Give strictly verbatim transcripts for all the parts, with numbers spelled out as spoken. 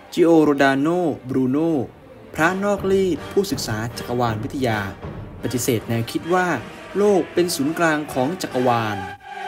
จิโอโรดาโน บรูโน พระนอกรีดผู้ศึกษาจักรวาลวิทยาปฏิเสธแนวคิดว่าโลกเป็นศูนย์กลางของจักรวาล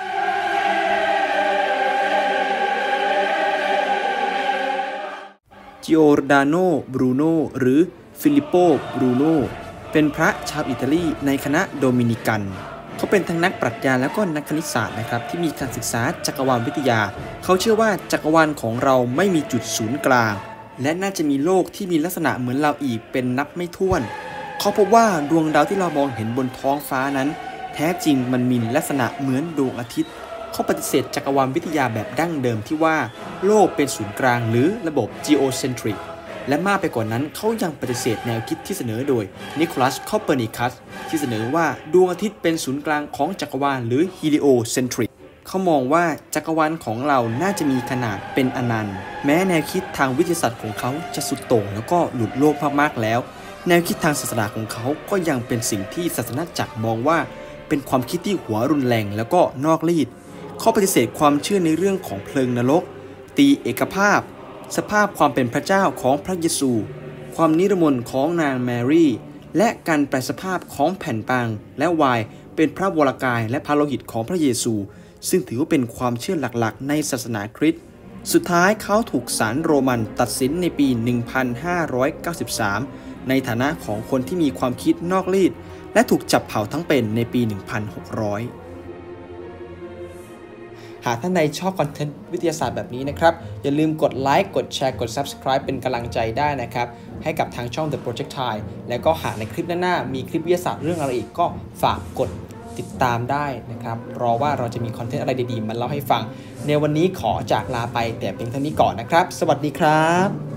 จิโอโรดาโน บรูโน หรือฟิลิปโป บรูโน เป็นพระชาวอิตาลีในคณะโดมินิกันเขาเป็นทั้งนักปรัชญาและก็นักคณิตศาสตร์นะครับที่มีการศึกษาจักรวาลวิทยาเขาเชื่อว่าจักรวาลของเราไม่มีจุดศูนย์กลางและน่าจะมีโลกที่มีลักษณะเหมือนเราอีกเป็นนับไม่ถ้วนเขาพบว่าดวงดาวที่เรามองเห็นบนท้องฟ้านั้นแท้จริงมันมีลักษณะเหมือนดวงอาทิตย์เขาปฏิเสธจักรวาลวิทยาแบบดั้งเดิมที่ว่าโลกเป็นศูนย์กลางหรือระบบ geocentric และมากไปกว่านั้นเขายังปฏิเสธแนวคิดที่เสนอโดยนิโคลัส คอปเปอร์นิคัสที่เสนอว่าดวงอาทิตย์เป็นศูนย์กลางของจักรวาลหรือ heliocentric เขามองว่าจักรวาลของเราน่าจะมีขนาดเป็นอนันต์แม้แนวคิดทางวิทยาศาสตร์ของเขาจะสุดโต่งแล้วก็หลุดโลกมากๆแล้วแนวคิดทางศาสนาของเขาก็ยังเป็นสิ่งที่ศาสนาจักรมองว่าเป็นความคิดที่หัวรุนแรงแล้วก็นอกรีดเขาปฏิเสธความเชื่อในเรื่องของเพลิงนรกตีเอกภาพสภาพความเป็นพระเจ้าของพระเยซูความนิรมนต์ของนางแมรี่และการแปลสภาพของแผ่นปังและวายเป็นพระวรกายและพระโลหิตของพระเยซูซึ่งถือว่าเป็นความเชื่อหลักๆในศาสนาคริสต์สุดท้ายเขาถูกศาลโรมันตัดสินในปี หนึ่งพันห้าร้อยเก้าสิบสาม ในฐานะของคนที่มีความคิดนอกรีดและถูกจับเผาทั้งเป็นในปี หนึ่งพันหกร้อย หากท่านใดชอบคอนเทนต์วิทยาศาสตร์แบบนี้นะครับอย่าลืมกดไลค์กดแชร์กด Subscribe เป็นกำลังใจได้นะครับให้กับทางช่อง The Projectile แล้วก็หากในคลิปหน้าๆมีคลิปวิทยาศาสตร์เรื่องอะไรอีกก็ฝากกดติดตามได้นะครับรอว่าเราจะมีคอนเทนต์อะไรดีๆมาเล่าให้ฟังในวันนี้ขอจากลาไปแต่เพียงเท่านี้ก่อนนะครับสวัสดีครับ